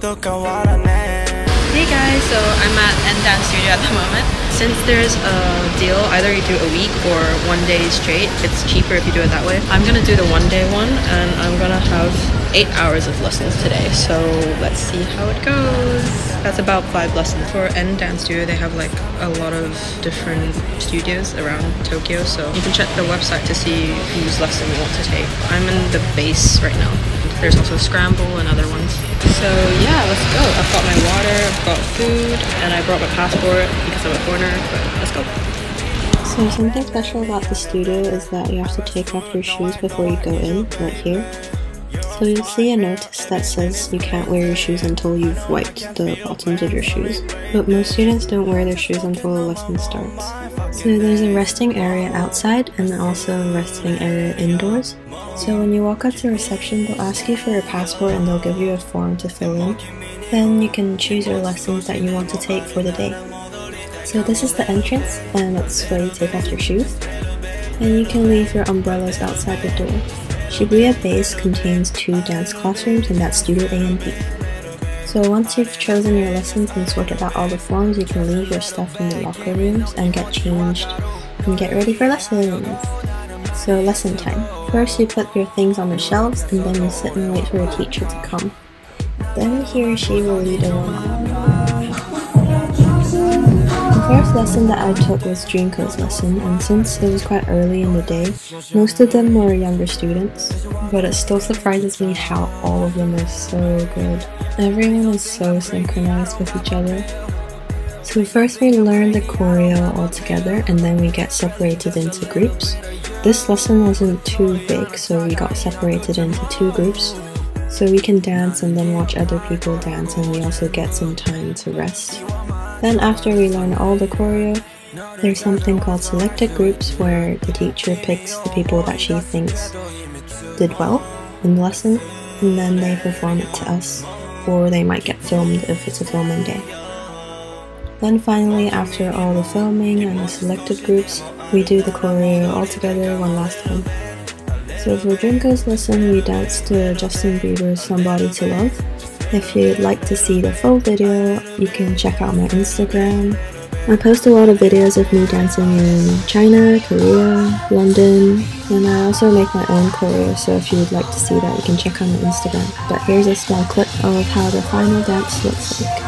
Hey guys, so I'm at N Dance Studio at the moment. Since there's a deal, either you do a week or 1 day straight, it's cheaper if you do it that way. I'm gonna do the 1 day one and I'm gonna have 8 hours of lessons today, so let's see how it goes. That's about 5 lessons. For N Dance Studio, they have like a lot of different studios around Tokyo, so you can check the website to see whose lesson you want to take. I'm in the bass right now. There's also Scramble and other ones. So yeah, let's go. I've got my water, I've got food, and I brought my passport because I'm a foreigner, but let's go. So something special about the studio is that you have to take off your shoes before you go in, right here. So you'll see a notice that says you can't wear your shoes until you've wiped the bottoms of your shoes. But most students don't wear their shoes until the lesson starts. So there's a resting area outside and also a resting area indoors. So when you walk up to reception, they'll ask you for your passport and they'll give you a form to fill in. Then you can choose your lessons that you want to take for the day. So this is the entrance, and it's where you take off your shoes. And you can leave your umbrellas outside the door. Shibuya Base contains 2 dance classrooms, and that's Studio A and B. So once you've chosen your lessons and sorted out all the forms, you can leave your stuff in the locker rooms and get changed and get ready for lessons. So lesson time. First you put your things on the shelves and then you sit and wait for your teacher to come. Then he or she will lead a warm-up. The first lesson that I took was Junko's lesson, and since it was quite early in the day, most of them were younger students, but it still surprises me how all of them are so good. Everyone is so synchronized with each other. So first we learn the choreo all together and then we get separated into groups. This lesson wasn't too big, so we got separated into 2 groups. So we can dance and then watch other people dance, and we also get some time to rest. Then after we learn all the choreo, there's something called selected groups where the teacher picks the people that she thinks did well in the lesson, and then they perform it to us, or they might get filmed if it's a filming day. Then finally, after all the filming and the selected groups, we do the choreo all together one last time. So for Junko's lesson, we danced to Justin Bieber's Somebody to Love. If you'd like to see the full video, you can check out my Instagram. I post a lot of videos of me dancing in China, Korea, London, and I also make my own choreo, so if you'd like to see that, you can check out my Instagram. But here's a small clip of how the final dance looks like.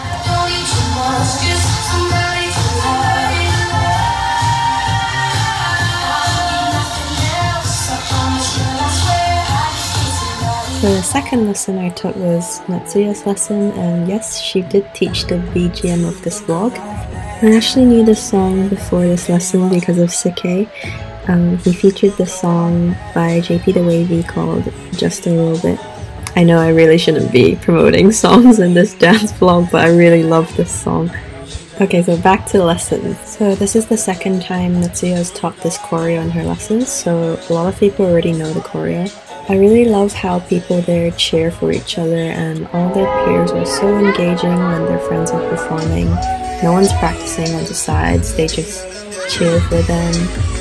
So the second lesson I took was Natsuya's lesson, and yes, she did teach the BGM of this vlog. I actually knew this song before this lesson because of Sike. He featured this song by JP the Wavy called Just a Little Bit. I know I really shouldn't be promoting songs in this dance vlog, but I really love this song. Okay, so back to the lessons. So this is the second time Natsuya has taught this choreo in her lessons, so a lot of people already know the choreo. I really love how people there cheer for each other, and all their peers are so engaging when their friends are performing. No one's practicing on the sides, they just cheer for them.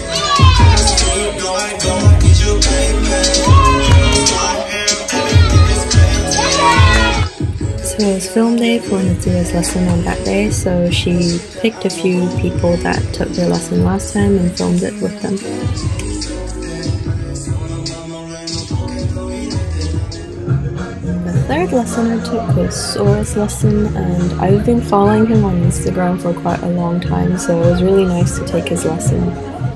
So it was film day for Natsuya's lesson on that day, so she picked a few people that took their lesson last time and filmed it with them. The third lesson I took was Sora's lesson, and I've been following him on Instagram for quite a long time, so it was really nice to take his lesson.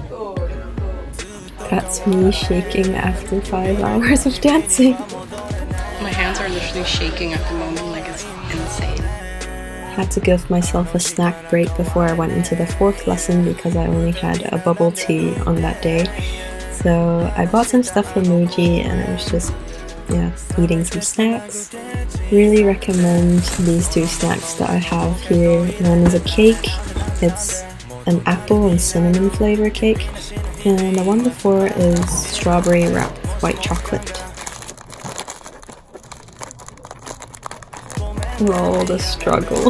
That's me shaking after 5 hours of dancing. My hands are literally shaking at the moment, like it's insane. Had to give myself a snack break before I went into the 4th lesson because I only had a bubble tea on that day. So I bought some stuff from Muji and I was just eating some snacks. Really recommend these 2 snacks that I have here. One is a cake, it's an apple and cinnamon flavor cake, and the one before is strawberry wrapped with white chocolate. Lol, the struggle.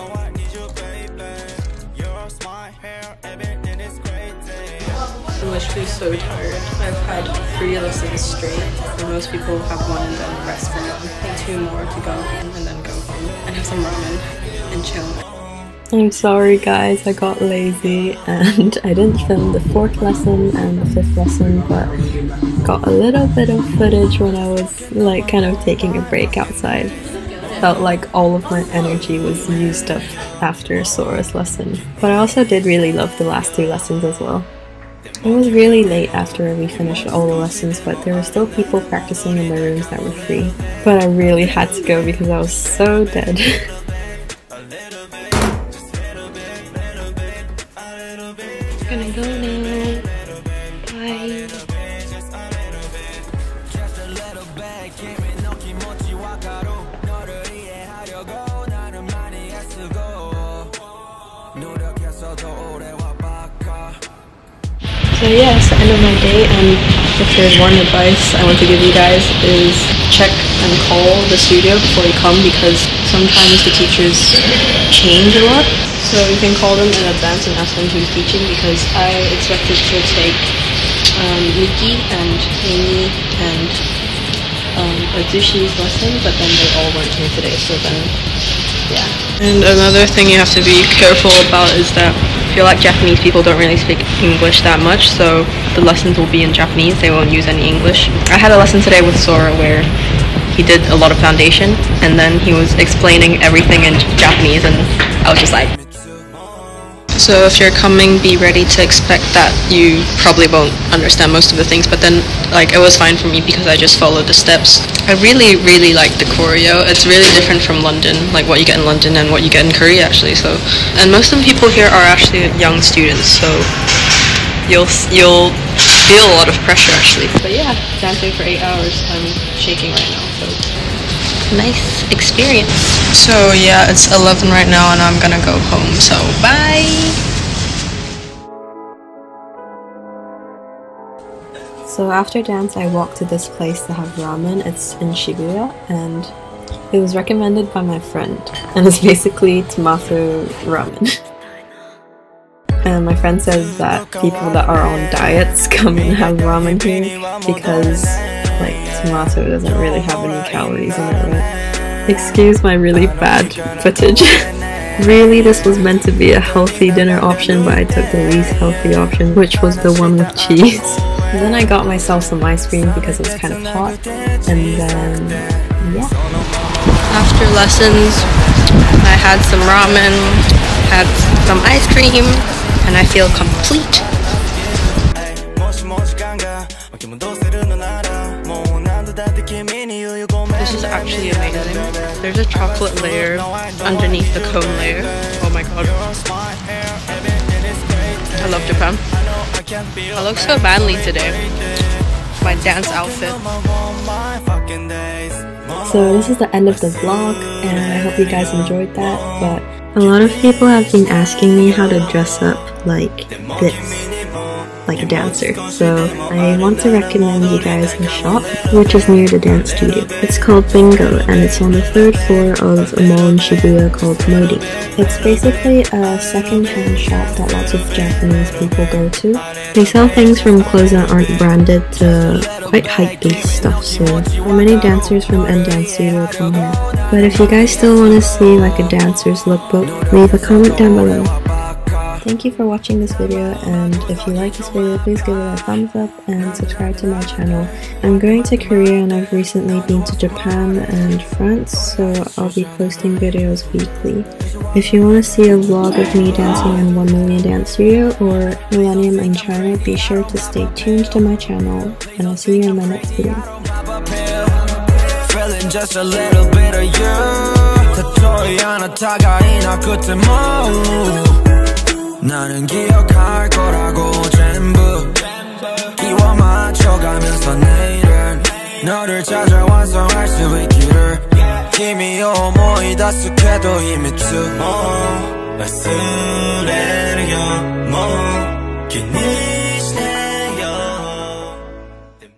English actually so tired. I've had 3 lessons straight, and most people have 1 and then rest for 1. And 2 more to go home and then go home and have some ramen and chill. I'm sorry guys, I got lazy and I didn't film the 4th lesson and the 5th lesson, but got a little bit of footage when I was like kind of taking a break outside. Felt like all of my energy was used up after Sora's lesson. But I also did really love the last 2 lessons as well. It was really late after we finished all the lessons, but there were still people practicing in the rooms that were free. But I really had to go because I was so dead. Gonna go now. Bye. So yeah, it's the end of my day, and if there's one advice I want to give you guys is check and call the studio before you come, because sometimes the teachers change a lot. So you can call them in advance and ask them who's teaching, because I expected to take Miki and Amy and Atsushi's lesson, but then they all weren't here today, so then yeah. And another thing you have to be careful about is that I feel like Japanese people don't really speak English that much, so the lessons will be in Japanese, they won't use any English. I had a lesson today with Sora where he did a lot of foundation and then he was explaining everything in Japanese, and I was just like... So if you're coming, be ready to expect that you probably won't understand most of the things, but then like it was fine for me because I just followed the steps. I really like the choreo. It's really different from London, like what you get in London and what you get in Korea actually. So, and most of the people here are actually young students, so you'll feel a lot of pressure actually. But yeah, dancing for 8 hours, I'm shaking right now, so nice experience. So yeah, it's 11 right now and I'm gonna go home, so bye! So after dance I walked to this place to have ramen. It's in Shibuya and it was recommended by my friend, and it's basically tomato ramen. And my friend says that people that are on diets come and have ramen here because like tomato doesn't really have any calories in it, right? Excuse my really bad footage. Really, this was meant to be a healthy dinner option, but I took the least healthy option, which was the one with cheese. And then I got myself some ice cream because it was kind of hot, and then yeah. After lessons, I had some ramen, had some ice cream, and I feel complete. This is actually amazing. There's a chocolate layer underneath the cone layer. Oh my god. I love Japan. I look so badly today. My dance outfit. So this is the end of the vlog, and I hope you guys enjoyed that, but a lot of people have been asking me how to dress up like this, like a dancer. So I want to recommend you guys a shop which is near the dance studio. It's called Bingo, and it's on the 3rd floor of a mall in Shibuya called Modi. It's basically a second-hand shop that lots of Japanese people go to. They sell things from clothes that aren't branded to quite hype-based stuff, so many dancers from N-Dance Studio come here. But if you guys still want to see like a dancer's lookbook, leave a comment down below. Thank you for watching this video, and if you like this video, please give it a thumbs up and subscribe to my channel. I'm going to Korea and I've recently been to Japan and France, so I'll be posting videos weekly. If you want to see a vlog of me dancing in 1 Million Dance Studio or Millennium in China, be sure to stay tuned to my channel, and I'll see you in my next video. Just a little bit of you. 나는 기억할 거라고 전부 끼워 맞춰가면서 내일은 너를 찾아 완성할 수 있기를君を思い出すけど秘密忘れるよもう気に